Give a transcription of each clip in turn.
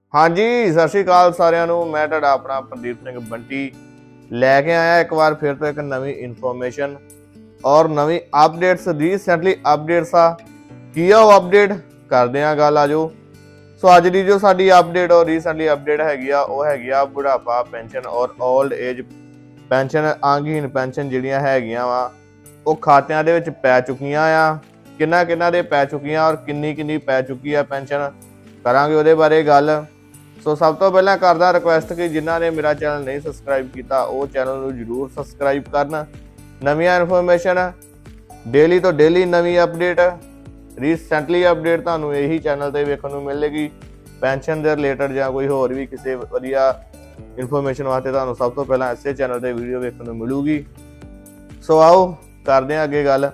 हाँ जी, सत श्री अकाल सारिਆਂ ਨੂੰ। मैं ਤੁਹਾਡਾ अपना प्रदीप सिंह बंटी लैके आया एक बार फिर तो एक नवी इन्फॉर्मेशन और नवी अपडेट्स रीसेंटली अपडेट्स की वो अपडेट करते हैं गल आजो। सो अज की जो साडी अपडेट और रीसेंटली अपडेट हैगी आ बुढ़ापा पेंशन और ओल्ड एज पेंशन अंगहीन पेंशन जिहड़ियां हैगियां वा वो खात्यां दे विच पै चुकियां आ। किन्ना किन्ना दे पै चुकियां और किन्नी किन्नी पै चुकी है पेंशन करांगे उहदे बारे गल। सो सब तो पहला करदा रिक्वेस्ट कि जिन्हां ने मेरा चैनल नहीं सबसक्राइब किया वो चैनल को जरूर सबसक्राइब करन। नवीं इन्फॉर्मेशन डेली तो डेली नवी अपडेट रीसेंटली अपडेट तुहानूं यही चैनल ते वेखण नूं मिलेगी। पेंशन दे रिलेटेड जां कोई होर भी किसी वधिया इन्फॉर्मेशन वास्ते तुहानूं सब तो पहला इसे चैनल ते वीडियो वेखण नूं मिलूगी। सो आओ करदे हां अगे गल।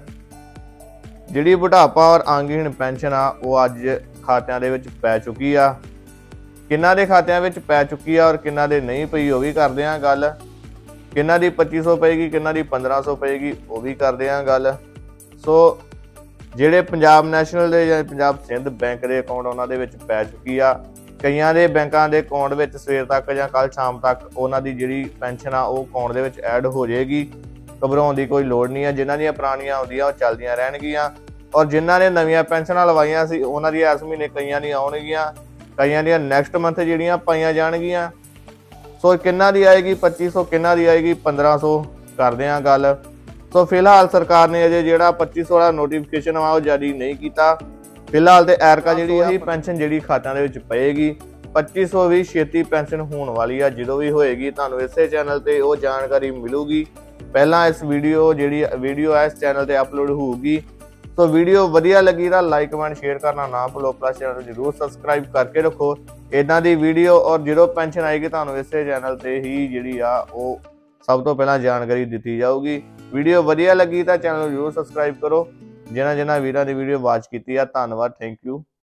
जिहड़ी बुढ़ापा और अंगहीन पेंशन आ वो अज खात्यां दे विच पै चुकी आ। किन्ना दे खात्यां विच पै चुकी है और किन्ना दे नहीं पई वो भी करदे हां गल। किन्ना दी 2500 पेगी किन्ना दी 1500 पेगी वो भी करदे हां गल। सो जिहड़े पंजाब नैशनल दे जां पंजाब सिंध बैंक दे अकाउंट उन्हां दे विच पै चुकी आ। कईयां दे बैंकां दे अकाउंट विच सवेर तक जां कल शाम तक उन्हां दी जिहड़ी पेंशन आ वो अकाउंट दे विच ऐड हो जाएगी। घबराउण दी कोई लोड़ नहीं है। जिन्हां दीयां पुराणियां आउंदियां वो चलदियां रहणगीਆਂ और जिन्हां ने नवीआं पेंशनां लवाईਆਂ सी उन्हां दी इस महीने कईयां दी आउणगीਆਂ कईयां दी नैक्सट मंथ जिहड़ियां पाईयां जाणगीਆਂ। सो किन्ना दी आएगी 2500 किन्ना दी आएगी 1500 करदे हां गल। सो फिलहाल सरकार ने अजे जिहड़ा 2500 वाला नोटिफिकेशन आ वो जारी नहीं किया। फिलहाल ते एरका जिहड़ी वही पेंशन जिहड़ी खात्यां दे विच पएगी 2500 भी छेती पेंशन होण वाली आ। ਜਦੋਂ भी होएगी तुहानूं इसे चैनल ते वो जानकारी मिलूगी। पहला इस वीडियो जिहड़ी वीडियो है इस चैनल ते अपलोड होगी। तो वीडियो वधिया लगी तो लाइक कमेंट शेयर करना ना भुलो। प्लस चैनल जरूर सबसक्राइब करके रखो इदां दी वीडियो और जो पेंशन आएगी तुहानूं इसे चैनल ते ही जिहड़ी आ वो सब तो पहला जानकारी दी जाऊगी। वीडियो वधिया लगी तो चैनल जरूर सबसक्राइब करो। जिन्हां जिन्हां वीरां दी वीडियो वॉच कीती है धन्नवाद। Thank you.